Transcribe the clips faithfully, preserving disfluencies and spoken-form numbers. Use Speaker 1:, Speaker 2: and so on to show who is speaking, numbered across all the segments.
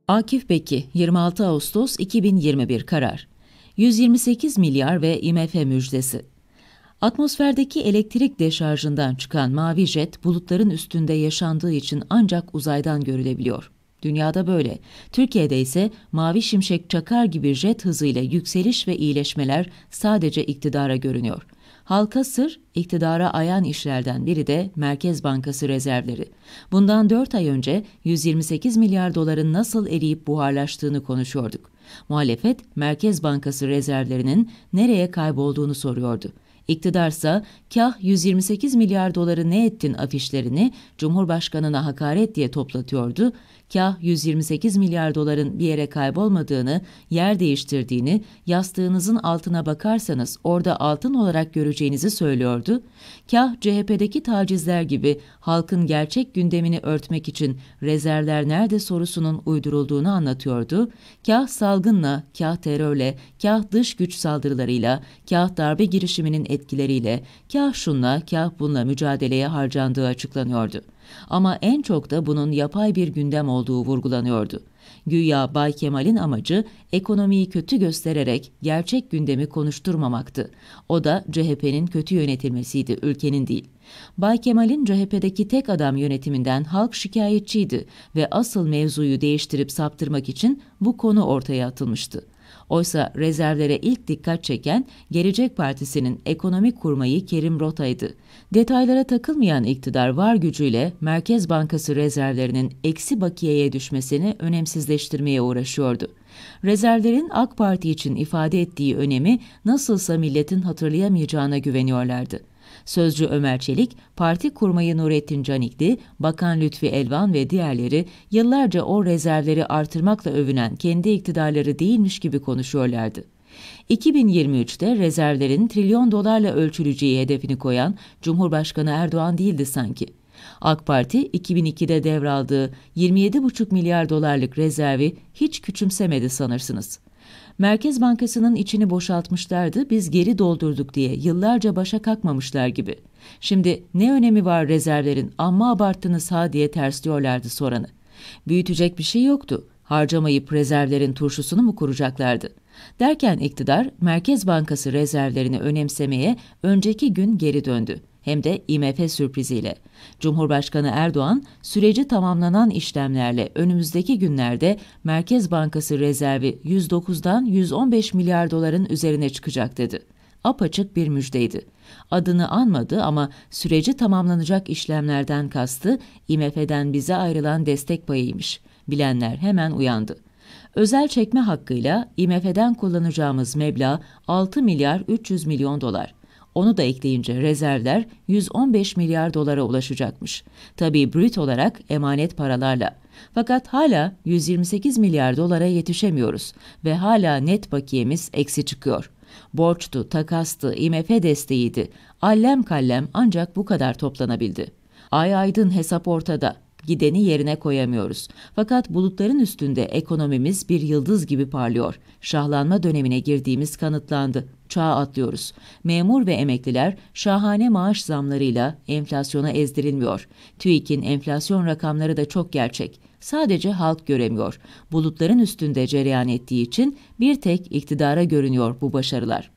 Speaker 1: Akif Beki, yirmi altı Ağustos iki bin yirmi bir karar. yüz yirmi sekiz milyar ve I M F müjdesi. Atmosferdeki elektrik deşarjından çıkan mavi jet bulutların üstünde yaşandığı için ancak uzaydan görülebiliyor. Dünyada böyle. Türkiye'de ise mavi şimşek çakar gibi jet hızıyla yükseliş ve iyileşmeler sadece iktidara görünüyor. Halka sır, iktidara ayan işlerden biri de Merkez Bankası rezervleri. Bundan dört ay önce yüz yirmi sekiz milyar doların nasıl eriyip buharlaştığını konuşuyorduk. Muhalefet, Merkez Bankası rezervlerinin nereye kaybolduğunu soruyordu. İktidarsa kah yüz yirmi sekiz milyar doları ne ettin afişlerini Cumhurbaşkanına hakaret diye toplatıyordu, kah yüz yirmi sekiz milyar doların bir yere kaybolmadığını, yer değiştirdiğini, yastığınızın altına bakarsanız orada altın olarak göreceğinizi söylüyordu, kah C H P'deki tacizler gibi halkın gerçek gündemini örtmek için rezervler nerede sorusunun uydurulduğunu anlatıyordu, kah salgınla, kah terörle, kah dış güç saldırılarıyla, kah darbe girişiminin etkileriyle, kah şunla, kah bununla mücadeleye harcandığı açıklanıyordu. Ama en çok da bunun yapay bir gündem olduğu vurgulanıyordu. Güya Bay Kemal'in amacı ekonomiyi kötü göstererek gerçek gündemi konuşturmamaktı. O da C H P'nin kötü yönetilmesiydi, ülkenin değil. Bay Kemal'in C H P'deki tek adam yönetiminden halk şikayetçiydi ve asıl mevzuyu değiştirip saptırmak için bu konu ortaya atılmıştı. Oysa rezervlere ilk dikkat çeken Gelecek Partisi'nin ekonomik kurmayı Kerim Rota'ydı. Detaylara takılmayan iktidar var gücüyle Merkez Bankası rezervlerinin eksi bakiyeye düşmesini önemsizleştirmeye uğraşıyordu. Rezervlerin AK Parti için ifade ettiği önemi nasılsa milletin hatırlayamayacağına güveniyorlardı. Sözcü Ömer Çelik, parti kurmayı Nurettin Canikli, Bakan Lütfi Elvan ve diğerleri yıllarca o rezervleri artırmakla övünen kendi iktidarları değilmiş gibi konuşuyorlardı. iki bin yirmi üçte rezervlerin trilyon dolarla ölçüleceği hedefini koyan Cumhurbaşkanı Erdoğan değildi sanki. AK Parti iki bin ikide devraldığı yirmi yedi buçuk milyar dolarlık rezervi hiç küçümsemedi sanırsınız. Merkez Bankası'nın içini boşaltmışlardı, biz geri doldurduk diye yıllarca başa kalkmamışlar gibi. Şimdi ne önemi var rezervlerin, amma abarttınız ha diye tersliyorlardı soranı. Büyütecek bir şey yoktu. Harcamayıp rezervlerin turşusunu mu kuracaklardı? Derken iktidar Merkez Bankası rezervlerini önemsemeye önceki gün geri döndü. Hem de I M F sürpriziyle. Cumhurbaşkanı Erdoğan, süreci tamamlanan işlemlerle önümüzdeki günlerde Merkez Bankası rezervi yüz dokuzdan yüz on beş milyar doların üzerine çıkacak dedi. Apaçık bir müjdeydi. Adını anmadı ama süreci tamamlanacak işlemlerden kastı I M F'den bize ayrılan destek payıymış. Bilenler hemen uyandı. Özel çekme hakkıyla I M F'den kullanacağımız meblağ altı milyar üç yüz milyon dolar. Onu da ekleyince rezervler yüz on beş milyar dolara ulaşacakmış. Tabii brüt olarak emanet paralarla. Fakat hala yüz yirmi sekiz milyar dolara yetişemiyoruz ve hala net bakiyemiz eksi çıkıyor. Borçtu, takastı, I M F desteğiydi. Allem kallem ancak bu kadar toplanabildi. Ay aydın hesap ortada. Gideni yerine koyamıyoruz. Fakat bulutların üstünde ekonomimiz bir yıldız gibi parlıyor. Şahlanma dönemine girdiğimiz kanıtlandı. Çağa atlıyoruz. Memur ve emekliler şahane maaş zamlarıyla enflasyona ezdirilmiyor. TÜİK'in enflasyon rakamları da çok gerçek. Sadece halk göremiyor. Bulutların üstünde cereyan ettiği için bir tek iktidara görünüyor bu başarılar.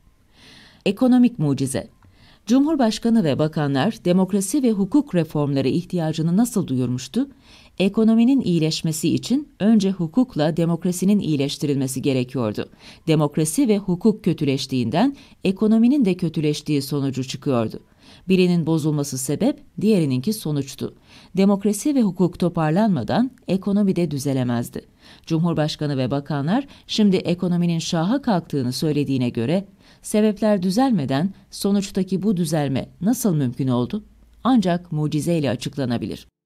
Speaker 1: Ekonomik mucize. Cumhurbaşkanı ve bakanlar demokrasi ve hukuk reformları ihtiyacını nasıl duyurmuştu? Ekonominin iyileşmesi için önce hukukla demokrasinin iyileştirilmesi gerekiyordu. Demokrasi ve hukuk kötüleştiğinden ekonominin de kötüleştiği sonucu çıkıyordu. Birinin bozulması sebep, diğerininki sonuçtu. Demokrasi ve hukuk toparlanmadan ekonomi de düzelemezdi. Cumhurbaşkanı ve bakanlar şimdi ekonominin şaha kalktığını söylediğine göre, sebepler düzelmeden sonuçtaki bu düzelme nasıl mümkün oldu? Ancak mucizeyle açıklanabilir.